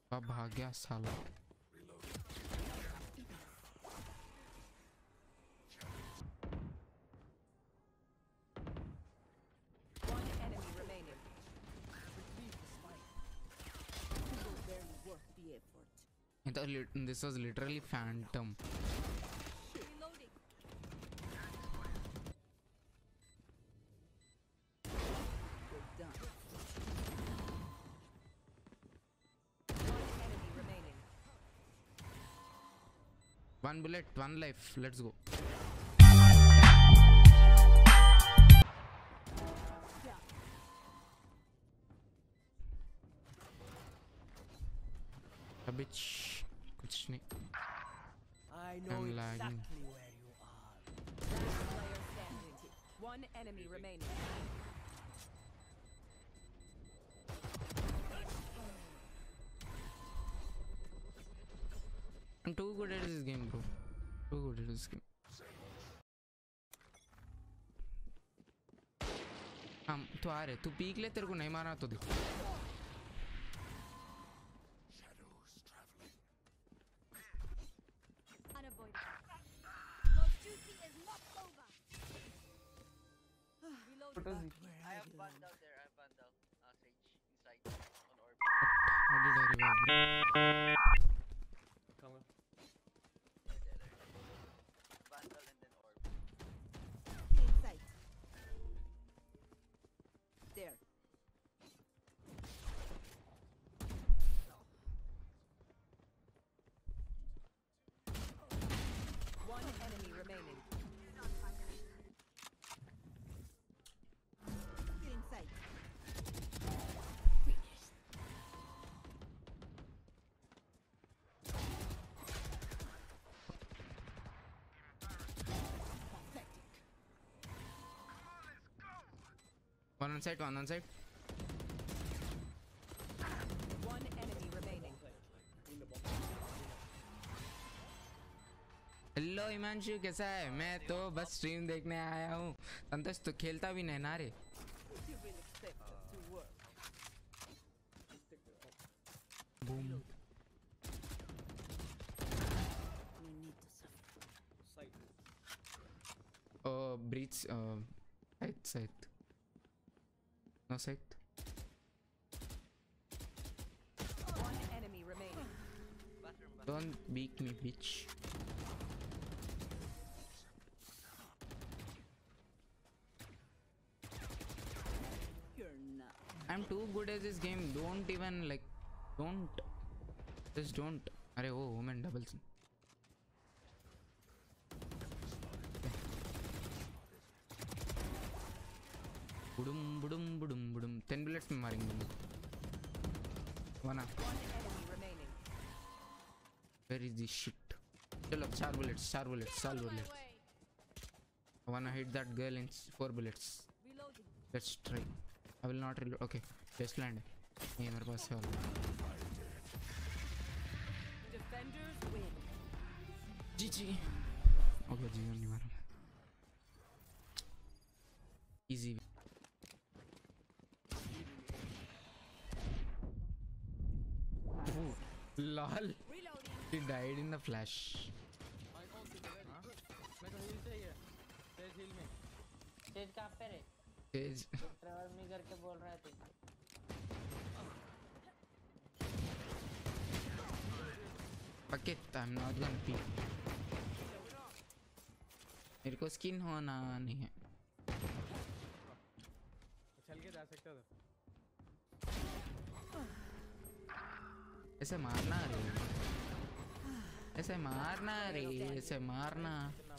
अब भाग गया साला। This was literally phantom. One bullet, one life. Let's go. A bitch. कुछ नहीं. I'm lagging. One enemy remaining. I'm too good at this game, bro. Too good at this game. तू आ रहे, to peak ले, तेरे को नहीं मारा तो देख. I have bundle there. I have bundle. Sage inside on orb. How did I revive, bro? Come on. There. Bundle and then orb. Inside. There. One enemy remaining. Inside. One on side, one on side. One enemy remaining. Hello Himanshu, कैसा है? मैं तो बस stream देखने आया हूँ. संतोष तो खेलता भी नहीं ना रे. Boom. Breach side. No sight. One enemy remaining. Don't beat me, bitch. You're not. I'm too good at this game. Don't even like. Don't. Just don't. अरे वो woman doubles. बुडुम बुडुम बुडुम बुडुम 10 bullets में मारेंगे. One enemy remaining. Where is this shit? चलो 4 bullets. I wanna hit that girl in 4 bullets. Reloading. Let's try. I will not reload. Okay, let's land. ये मेरे पास है वाला. Defenders win. GG. Okay, GG नहीं मारा. Easy. Lol. He died in the flash. Sage कहाँ पे रे? Sage. Travel मी करके बोल रहा है तू. Fuck it, I'm not gonna peek. मेरे को स्किन होना नहीं है. चल के जा सकता था. ऐसे मारना रे. ऐसे मारना रे. ऐसे मारना.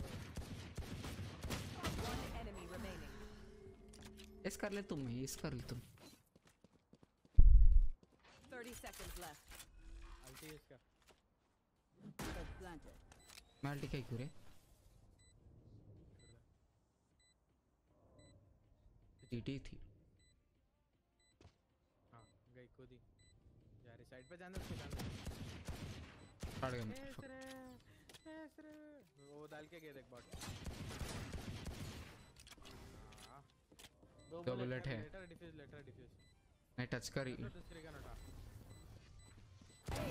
One enemy remaining. इस कर ले तुम. इस कर ले तुम. 30 seconds left. अल्टी इसका. Planted. मैं अल्टी क्या क्यों रे? टीटी थी. हाँ गई खुद ही. जा रही साइड पे जाना उसको जाना. स्टार्ट करना. वो डाल के गए देख बॉट. दो बुलेट है. Letter diffuse. नहीं टच करी. दूसरे का नोटा.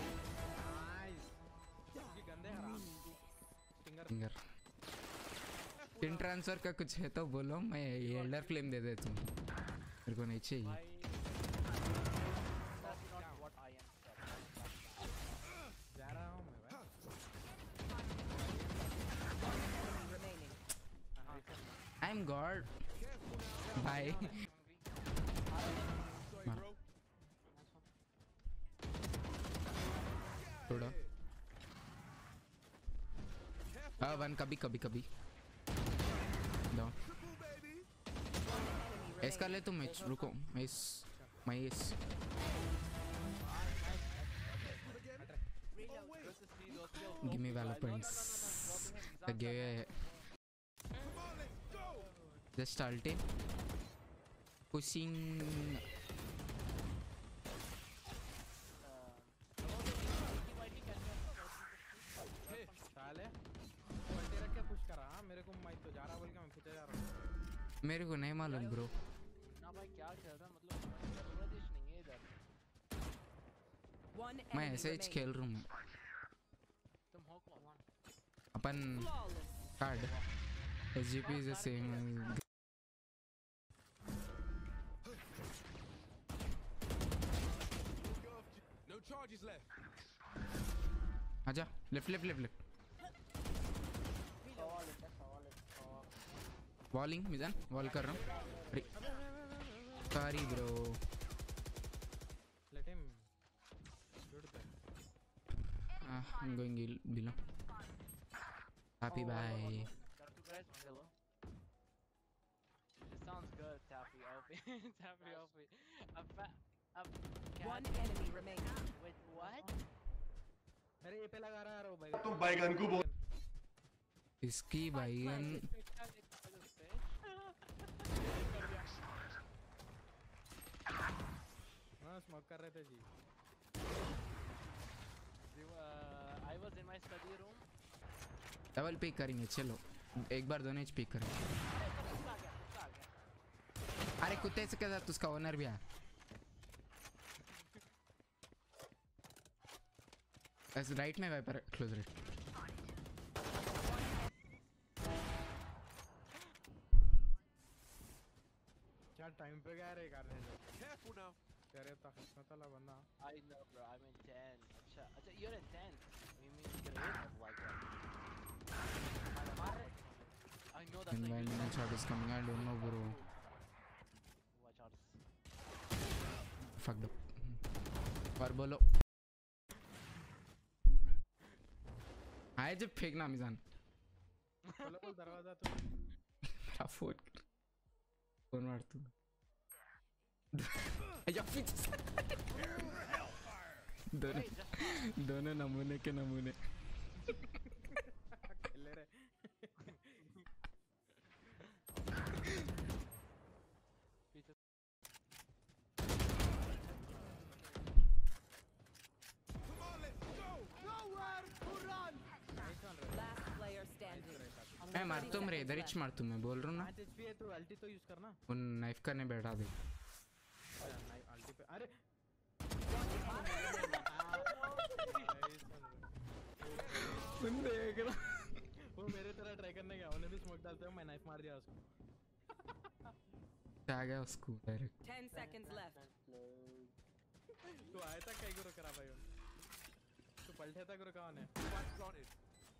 फिंगर पिन ट्रांसफर का कुछ है तो बोलो, मैं एल्डर फ्लेम दे देता हूँ, मेरे को नहीं चाहिए। जा रहा हूँ मैं भाई। Remaining. I am god bye. थोड़ा वन कभी कभी कभी डाउन एस कर ले तुम। रुको yes my yes give me value points give just ulti pushing. साले पलटे रख के पुश करा। हाँ मेरे को माइक तो जा रहा बोल के मैं पीछे जा रहा हूँ। मेरे को नहीं मालूम ब्रो। ना भाई क्या खेल रहा है, मतलब जबरदस्त नहीं है इधर। One मैं enemy ऐसे ही remaining. खेल रहा हूँ। तुम हो कौन? अपन Flawless. Card SGP is the same. No charges left. आजा left left left left walling Mizan wall कर रहा हूँ। Sorry bro. Let him shoot them. I'm going below. Happy bye. Hello. It sounds good, Taffy OP. Taffy OP. One enemy remaining. Wait, what? अरे ये पे लगा रहा है भाई। तुम बैगन को बोल। इसकी बैगन हाँ स्मोक कर रहे थे जी। I was in my study room. Double pick करेंगे चलो। एक बार दोनों पिक करेंगे। अरे कुत्ते से क्या था उसका ओनर भी है। ऐसे राइट में वाइपर क्लोज राइट। क्या टाइम पे गया रे करने जो। Careful now. तेरे तो किस्मत वाला बंदा। I know, bro. I'm in 10. अच्छा, you're in 10. You mean grade like that? I know that's like. Environment shot is coming. I don't know bro. Watch out. Fucked up. और बोलो। आए जब फेंकना मिजान। चलो बोल दरवाजा तो। मेरा फोन कर। फोन मार तू। या दोनों नमूने के नमूने। खेल रहे। Last player standing. मैं मार तुम रे इधर ही मार तू मैं बोल रहा हूँ ना। 5 HP है तो अल्टी तो यूज करना। उन नाइफ करने बैठा दे। अल्टी पे अरे सुन देख रहा। वो मेरे तरह ट्राई करने गया। उन्हें भी स्मोक डालते हुए मैं नाइफ मार दिया उसको। आ गया उसको डायरेक्ट। 10 seconds left. तू आया था कहीं को रुक रहा भाई। तू पलटे था गुरु कौन है? Spike planted.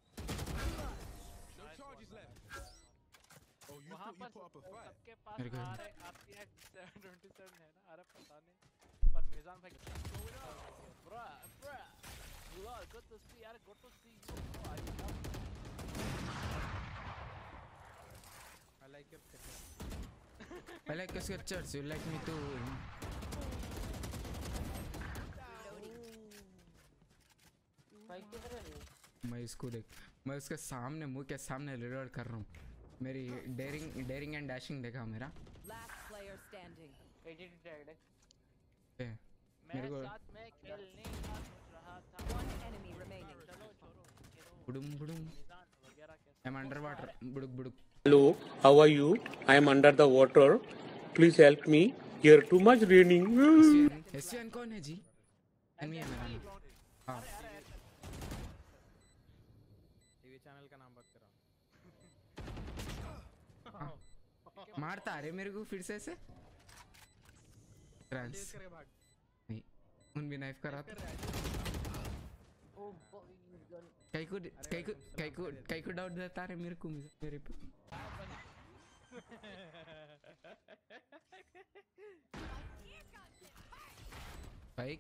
No charges left. Oh, you वहाँ thought you put up a पर fight? सबके पास मेरे को- RX 727 है ना? अरे पता नहीं। पर मिजान भाई bro, good to see यार, good to see you. Bro, I love I like your picture. I like your sketchers. You like me too. मैं इसको देख, मैं उसके सामने मुंह के सामने रिलोड कर रहा हूँ। मेरी डेरिंग एंड डैशिंग देखा मेरा। Last player standing. ए, मेरे मैं को साथ में खेलने का सोच रहा था। One enemy remaining. चलो छोड़ो, खेलो। बुडुम बुडुम। मिजान वगैरह कैसे? I'm under water. बुडुक बुडुक। Hello, how are you? I am under the water. Please help me. Here too much raining. SCN कौन है जी? एनमी है मेरा नाम। हाँ मारता अरे मेरे को फिर से ऐसे ट्रांस तेज करके भाग नहीं उन भी नाइफ करा कर रहा है ओ गन कई को डाउट देता है मेरे को मेरे पे भाई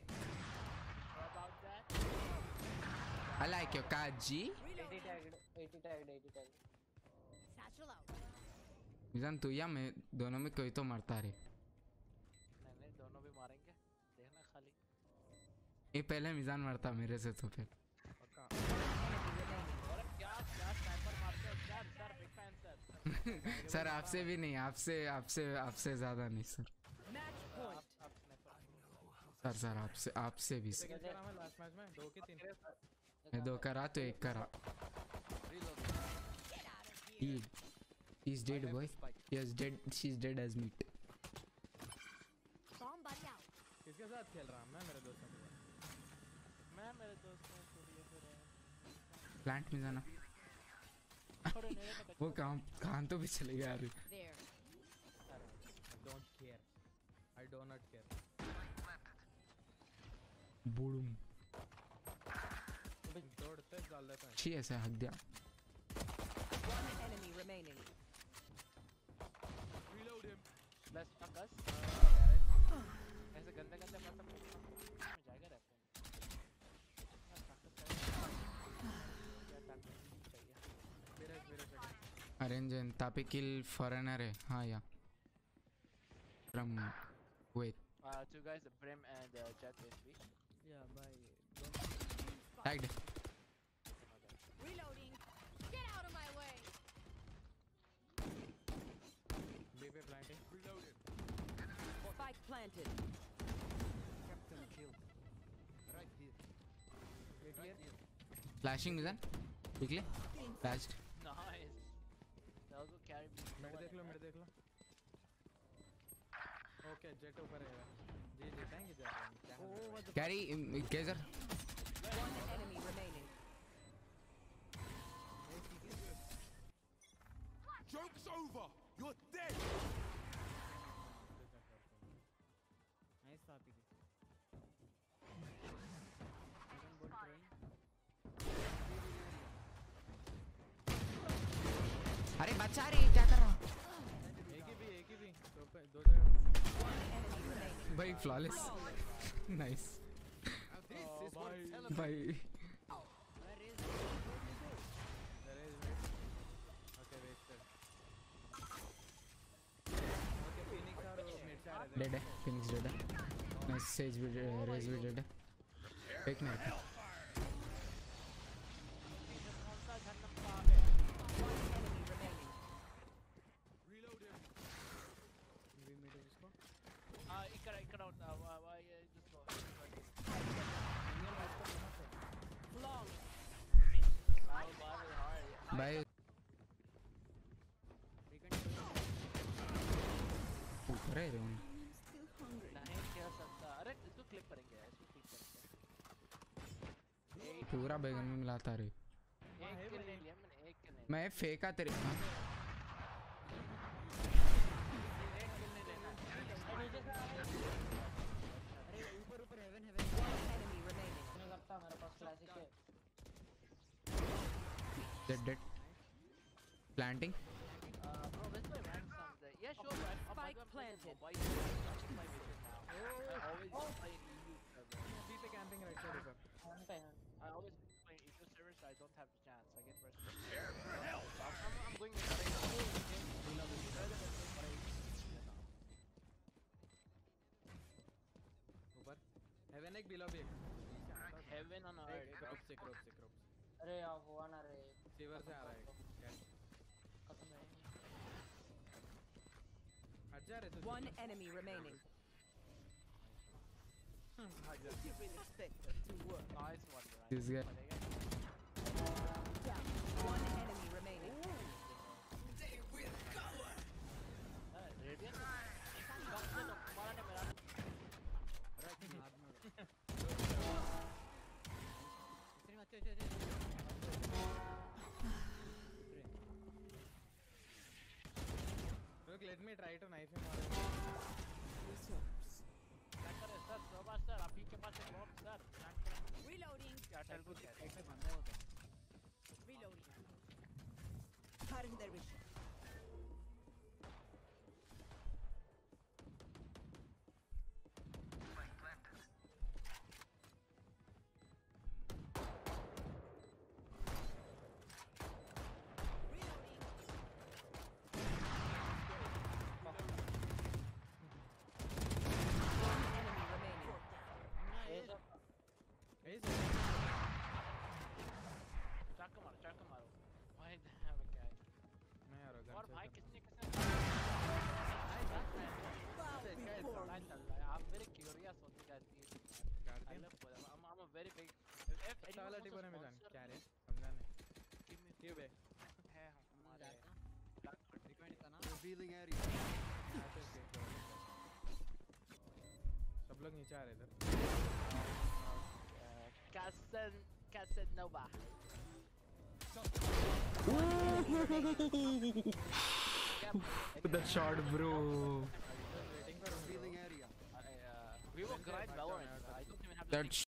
I like your kaji 80 tagged Satchel out. मिजान तू या मैं दोनों में कोई तो मरता रे नहीं दोनों भी मारेंगे देखना खाली ये पहले मिजान मरता मेरे से तो फिर पक्का और क्या क्या स्नाइपर मारते हो क्या sir big fan sir sir आपसे भी नहीं आपसे ज्यादा नहीं सर Match point. आप स्नाइपर सर आपसे भी सर क्या नाम है लास्ट मैच में 2 के 3 मैं 2 करा तो 1 करा he's dead boy yes dead she's dead as meat Bomb buddy out. किसके साथ खेल रहा हूं मैं मेरे दोस्तों के साथ मैं मेरे दोस्त ने छोड़िए फिर प्लांट में जाना थोड़े नेड़े में वो कहाँ तो भी चले गया अरे There. Don't care I do not care बूडूम दौड़ते डाल देता है छी ऐसे हक दिया One enemy remaining. Reload him. Plus फकस ऐसे गंदे गंदे मतलब में जाएगा रैप अरेंज एंड तापी किल फॉरेनर है हाँ या from wait two guys Brim and Jet is B या भाई tagged Reloading. Get out of my way. B पे planting Reload him. Spike planted. Flashing Mizan quickly flashed nice that was a carry B मेरे देख लो okay jet ऊपर है जी जीतेंगे जा रहे हैं क्या कैरी गेजर One enemy remaining. Joke's over. You're dead. Nice तापी की अरे बचा रे क्या कर रहा एक ही भी दो जगह One enemy remaining. भाई flawless nice This is what bye. television. भाई Where is it? there is mid okay wasted okay phoenix और mid से आ रहे थे डेड है फिनिक्स डेड है नाइस सेज भी रेज भी डेड है एक मिनट कौन सा जन्नम कहाँ पे One enemy remaining. Reload him. भी mid है जिसको ఇక్కడ just go Long. भाई ऊपर है रे उन नहीं खेल सकता अरे इसको क्लिक करेंगे इसको क्लिक करेंगे पूरा बैगन में मिलाता रे एक किल ले लिया मैंने एक किल नहीं मैं फेंका तेरे हाँ, एक किल नहीं लेना One enemy remaining. नहीं करता मेरे पास क्लासिक है dead planting bro let's play random songs there yeah sure right Spike planted. why you watching my videos now I always play in EU server B पे कैंपिंग राइट साइड ऊपर one पे है I always play in EU server so I don't have the chance I get first I'm going with ऊपर heaven एक below भी एक heaven on earth crop से अरे यार हुआ ना रे सीवर से आ रहा है खत्म है हट जा रे तू One enemy remaining. nice one right this guy One enemy remaining. Radiant कम से कम तुम्हारा ने मेरा रुक let me try to knife him out. क्या करे सर शोभा सर आप ही के पास एक और सर Reloading. क्या टेल को ऐसे बंदे होते हैं. Reloading. Cutting their vision. ऐसे चाकू मारो भाई हमें क्या है मैं यार घर और से भाई करना. किसने भाई चल रहा है आप मेरे क्यूरियस होते जाती है Guardian? I love them. I'm a very big if अच्छा वाला टीपो ने में जान sponsor क्या रे me, समझा नहीं. give me ये बे है हमारे Revealing area. ऐसे के सब लोग नीचे आ रहे इधर. Casanova That shot, bro. Waiting for Revealing area. we were grind Valorant I don't even have to That think